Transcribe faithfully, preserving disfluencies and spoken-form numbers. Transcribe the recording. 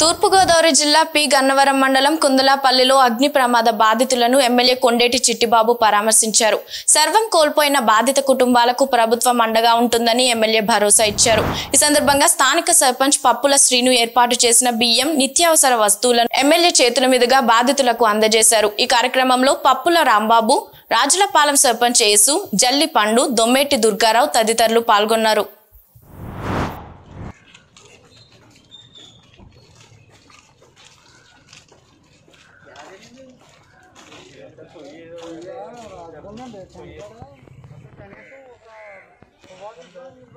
తూర్పుగోదావరి జిల్లా పి గన్నవరం మండలం కుందలాపల్లిలో అగ్ని ప్రమాద బాధితులను ఎమ్మెల్యే కొండేటి చిట్టిబాబు పరామర్శించారు. సర్వం కోల్పోయిన బాధిత కుటుంబాలకు ప్రభుత్వం అండగా ఉంటుందని ఎమ్మెల్యే భరోసా ఇచ్చారు. ఈ సందర్భంగా స్థానిక సర్పంచ్ పప్పుల శ్రీను ఏర్పాటు చేసిన బియ్యం, నిత్యావసర వస్తువులను ఎమ్మెల్యే చేతుల మీదుగా బాధితులకు అందజేశారు. ఈ కార్యక్రమంలో పప్పుల రాంబాబు, రాజులపాలెం సర్పంచ్ యేసు, జల్లి పండు, దొమ్మేటి దుర్గారావు తదితరులు పాల్గొన్నారు. ये